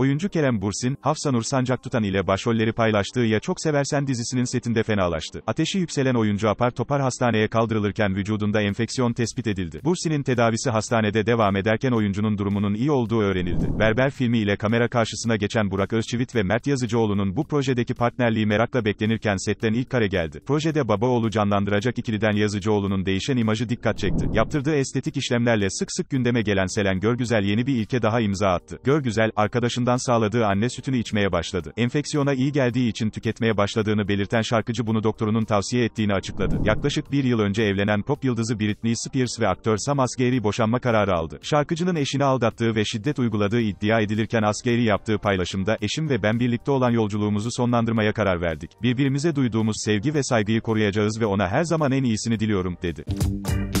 Oyuncu Kerem Bürsin, Hafsanur Sancaktutan ile başrolleri paylaştığı Ya Çok Seversen dizisinin setinde fenalaştı. Ateşi yükselen oyuncu apar topar hastaneye kaldırılırken vücudunda enfeksiyon tespit edildi. Bürsin'in tedavisi hastanede devam ederken oyuncunun durumunun iyi olduğu öğrenildi. Berber filmi ile kamera karşısına geçen Burak Özçivit ve Mert Yazıcıoğlu'nun bu projedeki partnerliği merakla beklenirken setten ilk kare geldi. Projede baba oğlu canlandıracak ikiliden Yazıcıoğlu'nun değişen imajı dikkat çekti. Yaptırdığı estetik işlemlerle sık sık gündeme gelen Selen Görgüzel yeni bir ilke daha imza attı. Görgüzel, arkadaşından sağladığı anne sütünü içmeye başladı. Enfeksiyona iyi geldiği için tüketmeye başladığını belirten şarkıcı bunu doktorunun tavsiye ettiğini açıkladı. Yaklaşık bir yıl önce evlenen pop yıldızı Britney Spears ve aktör Sam Asghari boşanma kararı aldı. Şarkıcının eşini aldattığı ve şiddet uyguladığı iddia edilirken Asghari yaptığı paylaşımda, eşim ve ben birlikte olan yolculuğumuzu sonlandırmaya karar verdik. Birbirimize duyduğumuz sevgi ve saygıyı koruyacağız ve ona her zaman en iyisini diliyorum, dedi.